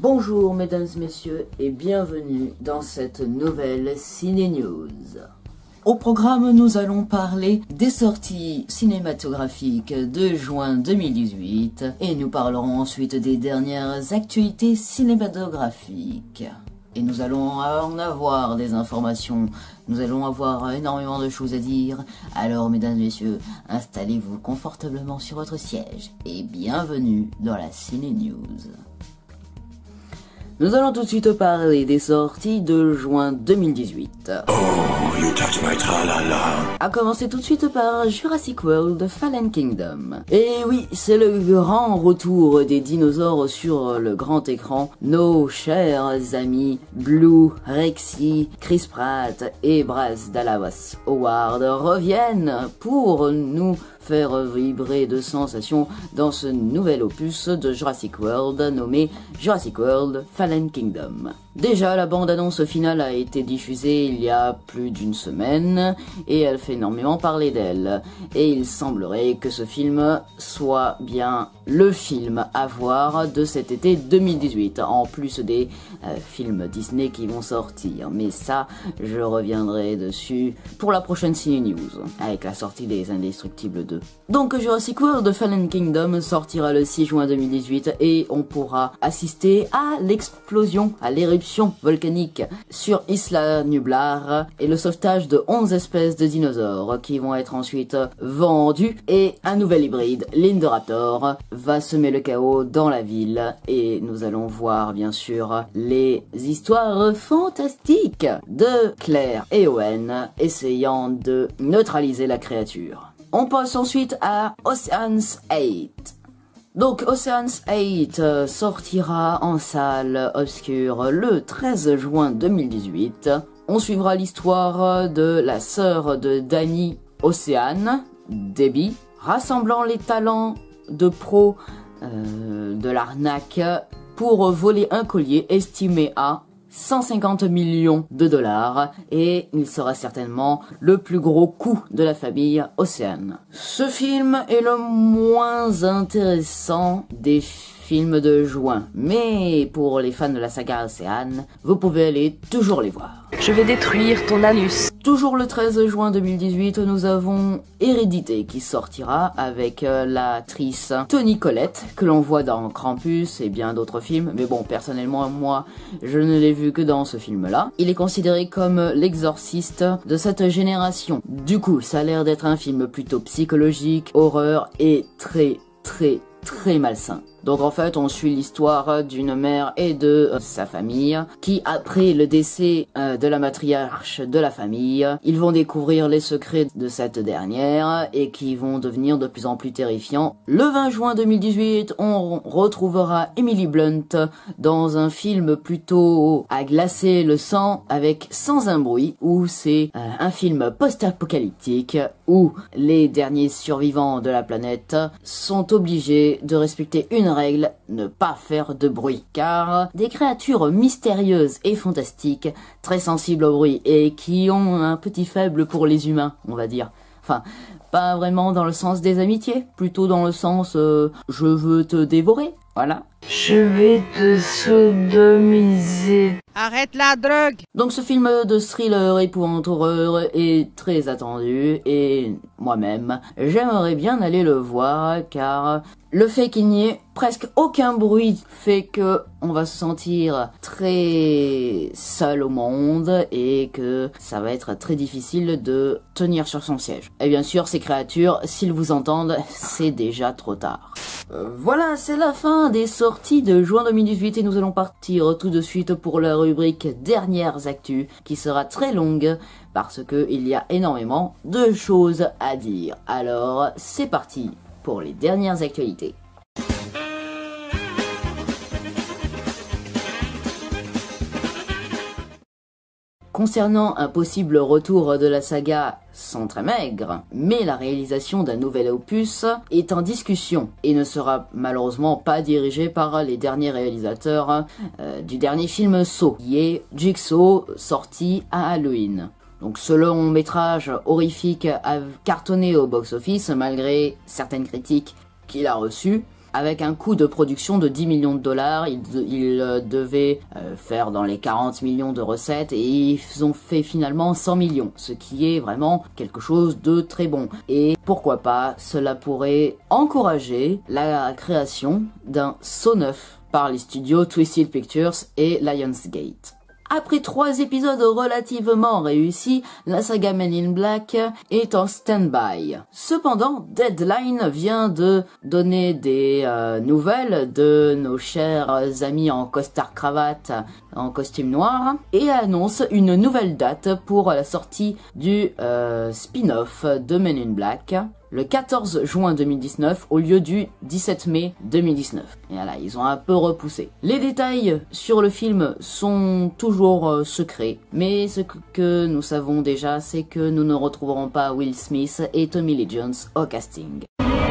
Bonjour mesdames et messieurs et bienvenue dans cette nouvelle Ciné News. Au programme, nous allons parler des sorties cinématographiques de juin 2018 et nous parlerons ensuite des dernières actualités cinématographiques. Et nous allons en avoir des informations, nous allons avoir énormément de choses à dire. Alors mesdames et messieurs, installez-vous confortablement sur votre siège et bienvenue dans la Ciné News. Nous allons tout de suite parler des sorties de juin 2018. Oh, you touch my tra-la-la. A commencer tout de suite par Jurassic World Fallen Kingdom. Et oui, c'est le grand retour des dinosaures sur le grand écran. Nos chers amis Blue, Rexy, Chris Pratt et Bryce Dallas Howard reviennent pour nous faire vibrer de sensations dans ce nouvel opus de Jurassic World nommé Jurassic World Fallen Kingdom. Déjà, la bande-annonce finale a été diffusée il y a plus d'une semaine et elle fait énormément parler d'elle. Et il semblerait que ce film soit bien le film à voir de cet été 2018, en plus des films Disney qui vont sortir. Mais ça, je reviendrai dessus pour la prochaine Ciné News, avec la sortie des Indestructibles 2. Donc Jurassic World Fallen Kingdom sortira le 6 juin 2018 et on pourra assister à l'explosion, à l'éruption volcanique sur Isla Nublar et le sauvetage de 11 espèces de dinosaures qui vont être ensuite vendus et un nouvel hybride, l'Indoraptor, va semer le chaos dans la ville et nous allons voir bien sûr les histoires fantastiques de Claire et Owen essayant de neutraliser la créature. On passe ensuite à Ocean's 8. Donc Ocean's 8 sortira en salle obscure le 13 juin 2018. On suivra l'histoire de la sœur de Danny Ocean, Debbie, rassemblant les talents de pro de l'arnaque pour voler un collier estimé à 150 millions de dollars et il sera certainement le plus gros coup de la famille Ocean. Ce film est le moins intéressant des films de juin, mais pour les fans de la saga Ocean, vous pouvez aller toujours les voir. Je vais détruire ton anus. Toujours le 13 juin 2018, nous avons Hérédité qui sortira avec l'actrice Toni Collette, que l'on voit dans Krampus et bien d'autres films, mais bon, personnellement, moi, je ne l'ai vu que dans ce film-là. Il est considéré comme l'exorciste de cette génération. Du coup, ça a l'air d'être un film plutôt psychologique, horreur et très malsain. Donc en fait, on suit l'histoire d'une mère et de sa famille qui, après le décès de la matriarche de la famille, ils vont découvrir les secrets de cette dernière et qui vont devenir de plus en plus terrifiants. Le 20 juin 2018, on retrouvera Emily Blunt dans un film plutôt à glacer le sang avec Sans un bruit, où c'est un film post-apocalyptique où les derniers survivants de la planète sont obligés de respecter une règle, ne pas faire de bruit, car des créatures mystérieuses et fantastiques, très sensibles au bruit et qui ont un petit faible pour les humains, on va dire. Enfin, pas vraiment dans le sens des amitiés, plutôt dans le sens je veux te dévorer, voilà. Je vais te sodomiser. Arrête la drogue! Donc ce film de thriller épouvante horreur est très attendu et moi-même, j'aimerais bien aller le voir car le fait qu'il n'y ait presque aucun bruit fait que on va se sentir très seul au monde et que ça va être très difficile de tenir sur son siège. Et bien sûr, ces créatures, s'ils vous entendent, c'est déjà trop tard. Voilà, c'est la fin des sorties de juin 2018 et nous allons partir tout de suite pour la rubrique Dernières Actus qui sera très longue parce que il y a énormément de choses à dire. Alors, c'est parti pour les dernières actualités. Concernant un possible retour de la saga sans très maigre, mais la réalisation d'un nouvel opus est en discussion et ne sera malheureusement pas dirigée par les derniers réalisateurs du dernier film Saw, qui est Jigsaw, sorti à Halloween. Donc ce long métrage horrifique a cartonné au box-office malgré certaines critiques qu'il a reçues. avec un coût de production de 10 millions de dollars. Ils devaient faire dans les 40 millions de recettes et ils ont fait finalement 100 millions, ce qui est vraiment quelque chose de très bon. Et pourquoi pas, cela pourrait encourager la création d'un saut neuf par les studios Twisted Pictures et Lionsgate. Après 3 épisodes relativement réussis, la saga Men in Black est en stand-by. Cependant, Deadline vient de donner des nouvelles de nos chers amis en costard-cravate, en costume noir, et annonce une nouvelle date pour la sortie du spin-off de Men in Black, le 14 juin 2019 au lieu du 17 mai 2019. Et voilà, ils ont un peu repoussé. Les détails sur le film sont toujours secrets, mais ce que nous savons déjà, c'est que nous ne retrouverons pas Will Smith et Tommy Lee Jones au casting.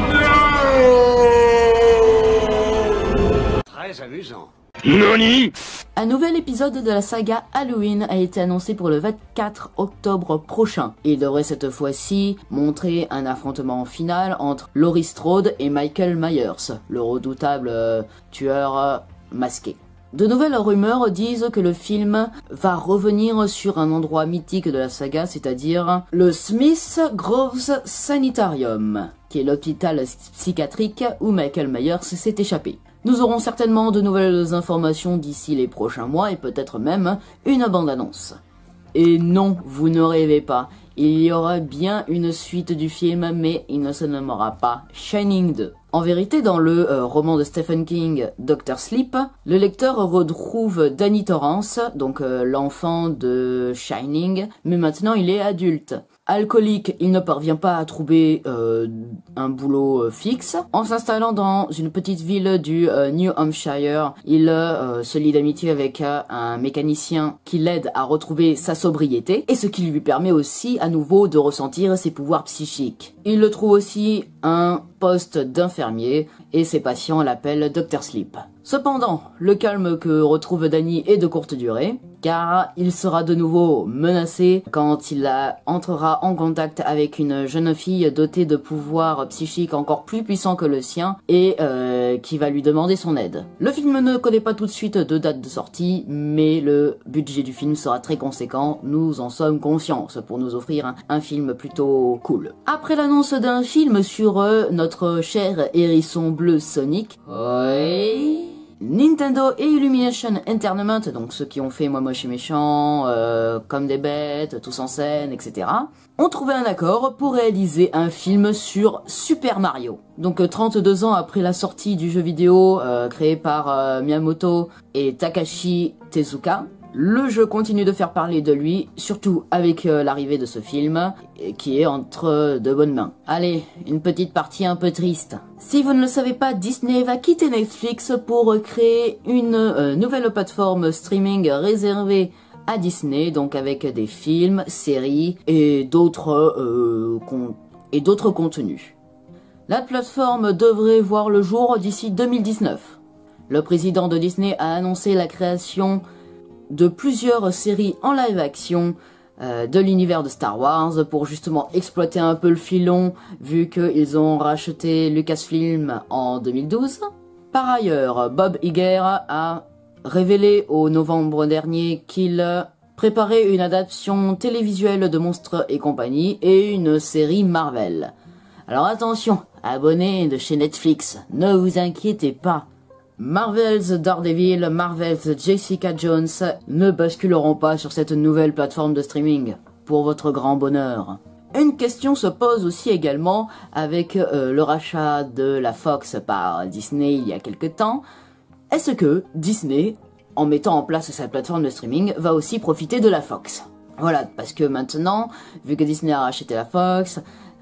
Très amusant. NANI? Un nouvel épisode de la saga Halloween a été annoncé pour le 24 octobre prochain. Il devrait cette fois-ci montrer un affrontement final entre Laurie Strode et Michael Myers, le redoutable tueur masqué. De nouvelles rumeurs disent que le film va revenir sur un endroit mythique de la saga, c'est-à-dire le Smith Groves Sanitarium, qui est l'hôpital psychiatrique où Michael Myers s'est échappé. Nous aurons certainement de nouvelles informations d'ici les prochains mois et peut-être même une bande-annonce. Et non, vous ne rêvez pas, il y aura bien une suite du film, mais il ne se nommera pas Shining 2. En vérité, dans le roman de Stephen King, Dr. Sleep, le lecteur retrouve Danny Torrance, donc l'enfant de Shining, mais maintenant il est adulte. Alcoolique, il ne parvient pas à trouver un boulot fixe. En s'installant dans une petite ville du New Hampshire, il se lie d'amitié avec un mécanicien qui l'aide à retrouver sa sobriété, et ce qui lui permet aussi à nouveau de ressentir ses pouvoirs psychiques. Il le trouve aussi un poste d'infirmier, et ses patients l'appellent Dr. Sleep. Cependant, le calme que retrouve Danny est de courte durée, car il sera de nouveau menacé quand il entrera en contact avec une jeune fille dotée de pouvoirs psychiques encore plus puissants que le sien et qui va lui demander son aide. Le film ne connaît pas tout de suite de date de sortie, mais le budget du film sera très conséquent, nous en sommes conscients, pour nous offrir un film plutôt cool. Après l'annonce d'un film sur notre cher hérisson bleu Sonic, Nintendo et Illumination Entertainment, donc ceux qui ont fait Moi Moche et Méchant, Comme des Bêtes, Tous en scène, etc., ont trouvé un accord pour réaliser un film sur Super Mario. Donc 32 ans après la sortie du jeu vidéo créé par Miyamoto et Takashi Tezuka, le jeu continue de faire parler de lui, surtout avec l'arrivée de ce film, qui est entre de bonnes mains. Allez, une petite partie un peu triste. Si vous ne le savez pas, Disney va quitter Netflix pour créer une nouvelle plateforme streaming réservée à Disney, donc avec des films, séries et d'autres contenus. La plateforme devrait voir le jour d'ici 2019. Le président de Disney a annoncé la création de plusieurs séries en live action de l'univers de Star Wars pour justement exploiter un peu le filon vu qu'ils ont racheté Lucasfilm en 2012. Par ailleurs, Bob Iger a révélé au novembre dernier qu'il préparait une adaptation télévisuelle de Monstres et compagnie et une série Marvel. Alors attention, abonnés de chez Netflix, ne vous inquiétez pas. Marvel's Daredevil, Marvel's Jessica Jones ne basculeront pas sur cette nouvelle plateforme de streaming, pour votre grand bonheur. Une question se pose aussi également avec le rachat de la Fox par Disney il y a quelque temps. Est-ce que Disney, en mettant en place sa plateforme de streaming, va aussi profiter de la Fox? Voilà, parce que maintenant, vu que Disney a racheté la Fox,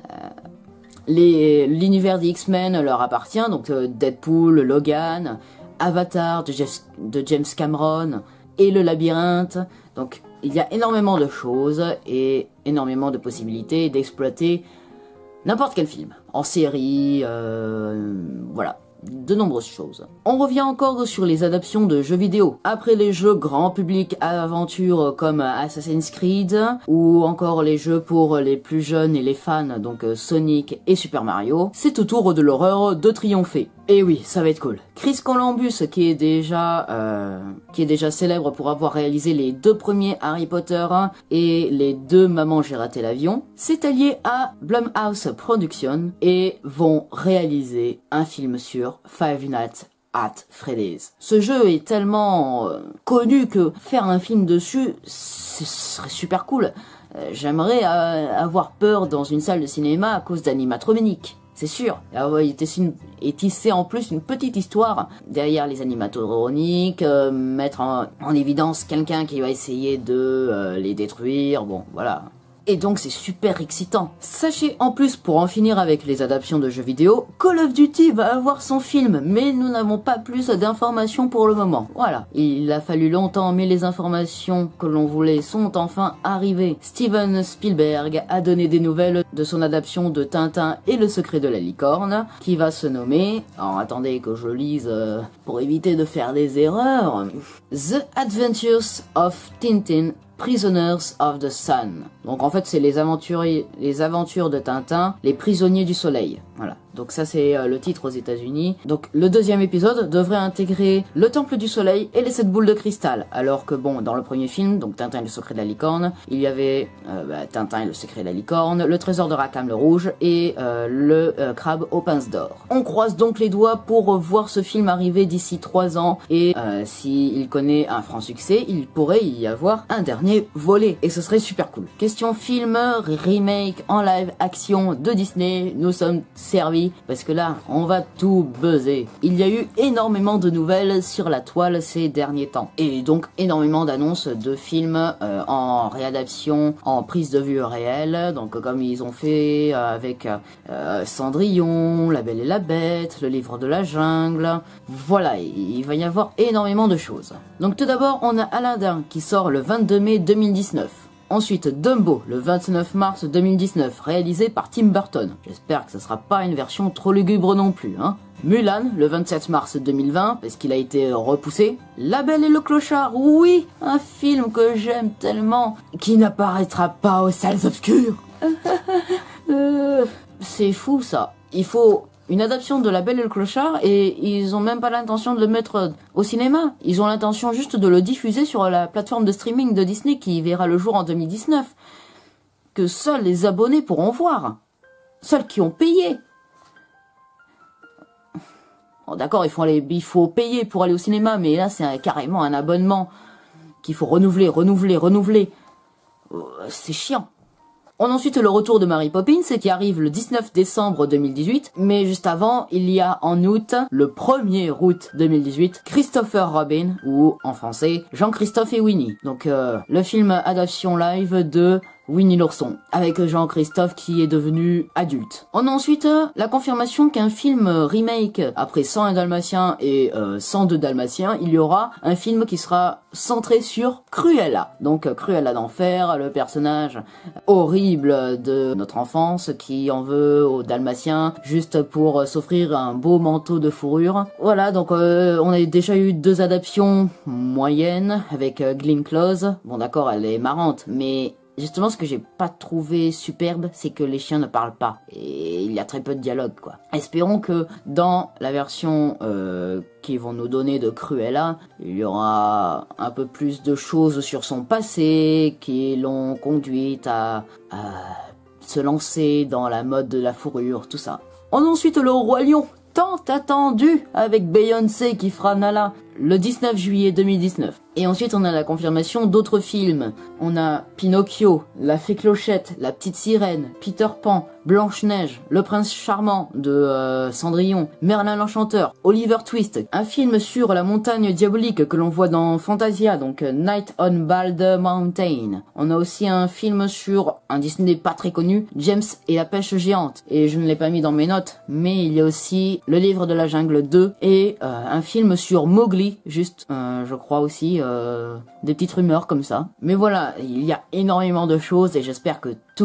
l'univers des X-Men leur appartient, donc Deadpool, Logan, Avatar de James Cameron et le Labyrinthe. Donc il y a énormément de choses et énormément de possibilités d'exploiter n'importe quel film, en série, voilà. de nombreuses choses. On revient encore sur les adaptations de jeux vidéo. Après les jeux grand public aventure comme Assassin's Creed, ou encore les jeux pour les plus jeunes et les fans, donc Sonic et Super Mario, c'est au tour de l'horreur de triompher. Et oui, ça va être cool. Chris Columbus, qui est déjà célèbre pour avoir réalisé les 2 premiers Harry Potter et les 2 Maman j'ai raté l'avion, s'est allié à Blumhouse Productions et vont réaliser un film sur Five Nights at Freddy's. Ce jeu est tellement connu que faire un film dessus, ce serait super cool. J'aimerais avoir peur dans une salle de cinéma à cause d'animatroniques. C'est sûr. Et tisser en plus une petite histoire derrière les animatroniques, mettre en évidence quelqu'un qui va essayer de les détruire, bon, voilà. Et donc c'est super excitant. Sachez en plus, pour en finir avec les adaptations de jeux vidéo, Call of Duty va avoir son film, mais nous n'avons pas plus d'informations pour le moment. Voilà, il a fallu longtemps, mais les informations que l'on voulait sont enfin arrivées. Steven Spielberg a donné des nouvelles de son adaptation de Tintin et le secret de la licorne, qui va se nommer, alors attendez que je lise pour éviter de faire des erreurs, The Adventures of Tintin Prisoners of the Sun. Donc en fait c'est les aventures de Tintin, les prisonniers du soleil. Voilà. Donc ça c'est le titre aux États-Unis. Donc le 2e épisode devrait intégrer le temple du soleil et les 7 boules de cristal. Alors que bon, dans le premier film, donc Tintin et le secret de la licorne, il y avait Tintin et le secret de la licorne, le trésor de Rackham le rouge et le crabe aux pinces d'or. On croise donc les doigts pour voir ce film arriver d'ici 3 ans et s'il connaît un franc succès, il pourrait y avoir un dernier volet et ce serait super cool. Question film, remake en live action de Disney, nous sommes servis parce que là on va tout buzzer. Il y a eu énormément de nouvelles sur la toile ces derniers temps et donc énormément d'annonces de films en réadaptation, en prise de vue réelle, donc comme ils ont fait avec Cendrillon, La Belle et la Bête, Le Livre de la Jungle. Voilà, il va y avoir énormément de choses. Donc tout d'abord on a Aladdin qui sort le 22 mai 2019. Ensuite, Dumbo, le 29 mars 2019, réalisé par Tim Burton. J'espère que ce sera pas une version trop lugubre non plus, hein. Mulan, le 27 mars 2020, parce qu'il a été repoussé. La Belle et le Clochard, oui, un film que j'aime tellement, qui n'apparaîtra pas aux salles obscures. C'est fou ça. Il faut une adaptation de La Belle et le Clochard et ils ont même pas l'intention de le mettre au cinéma. Ils ont l'intention juste de le diffuser sur la plateforme de streaming de Disney qui verra le jour en 2019. Que seuls les abonnés pourront voir. Seuls qui ont payé. Bon, d'accord, il faut payer pour aller au cinéma, mais là c'est carrément un abonnement qu'il faut renouveler. C'est chiant. On a ensuite le retour de Mary Poppins qui arrive le 19 décembre 2018, mais juste avant, il y a en août, le 1er août 2018, Christopher Robin, ou en français, Jean-Christophe et Winnie. Donc le film adaptation live de Winnie l'ourson, avec Jean-Christophe qui est devenu adulte. On a ensuite la confirmation qu'un film remake, après 101 Dalmatiens et 102 Dalmatiens, il y aura un film qui sera centré sur Cruella. Donc Cruella d'enfer, le personnage horrible de notre enfance qui en veut aux Dalmatiens juste pour s'offrir un beau manteau de fourrure. Voilà, donc on a déjà eu 2 adaptations moyennes avec Glenn Close. Bon d'accord, elle est marrante, mais justement, ce que j'ai pas trouvé superbe, c'est que les chiens ne parlent pas. Et il y a très peu de dialogue, quoi. Espérons que dans la version qu'ils vont nous donner de Cruella, il y aura un peu plus de choses sur son passé qui l'ont conduite à se lancer dans la mode de la fourrure, tout ça. On a ensuite le Roi Lion, tant attendu, avec Beyoncé qui fera Nala le 19 juillet 2019. Et ensuite on a la confirmation d'autres films. On a Pinocchio, La Fée Clochette, La Petite Sirène, Peter Pan, Blanche-Neige, Le Prince Charmant de Cendrillon, Merlin l'Enchanteur, Oliver Twist, un film sur la montagne diabolique que l'on voit dans Fantasia, donc Night on Bald Mountain. On a aussi un film sur un Disney pas très connu, James et la pêche géante. Et je ne l'ai pas mis dans mes notes, mais il y a aussi Le Livre de la Jungle 2 et un film sur Mowgli, juste, je crois aussi, des petites rumeurs comme ça. Mais voilà, il y a énormément de choses et j'espère que tous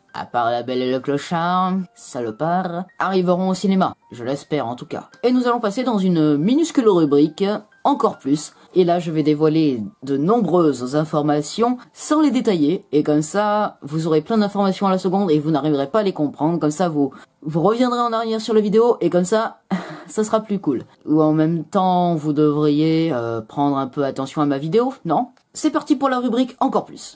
à part La Belle et le Clochard, salopard, arriveront au cinéma, je l'espère en tout cas. Et nous allons passer dans une minuscule rubrique, encore plus, et là je vais dévoiler de nombreuses informations sans les détailler, et comme ça vous aurez plein d'informations à la seconde et vous n'arriverez pas à les comprendre, comme ça vous reviendrez en arrière sur la vidéo et comme ça ça sera plus cool. Ou en même temps vous devriez prendre un peu attention à ma vidéo, non? C'est parti pour la rubrique encore plus.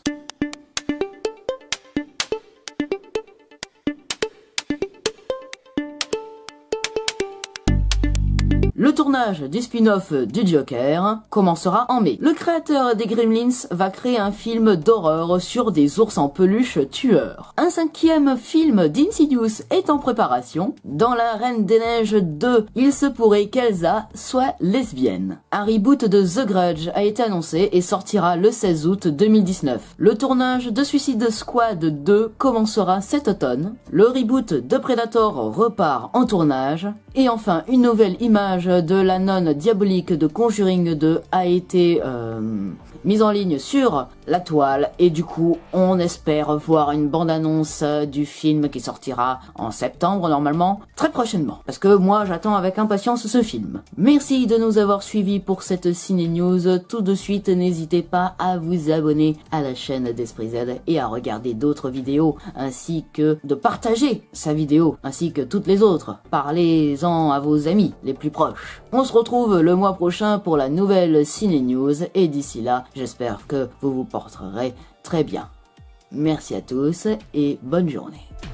Le tournage du spin-off du Joker commencera en mai. Le créateur des Gremlins va créer un film d'horreur sur des ours en peluche tueurs. Un 5e film d'Insidious est en préparation. Dans La Reine des Neiges 2, il se pourrait qu'Elsa soit lesbienne. Un reboot de The Grudge a été annoncé et sortira le 16 août 2019. Le tournage de Suicide Squad 2 commencera cet automne. Le reboot de Predator repart en tournage. Et enfin, une nouvelle image de la nonne diabolique de Conjuring 2 a été mise en ligne sur la toile et du coup on espère voir une bande-annonce du film qui sortira en septembre normalement, très prochainement, parce que moi j'attends avec impatience ce film. Merci de nous avoir suivis pour cette Ciné News. Tout de suite n'hésitez pas à vous abonner à la chaîne d'Esprit Z et à regarder d'autres vidéos ainsi que de partager sa vidéo ainsi que toutes les autres. Parlez-en à vos amis les plus proches. On se retrouve le mois prochain pour la nouvelle Ciné News et d'ici là j'espère que vous vous porterez très bien. Merci à tous et bonne journée.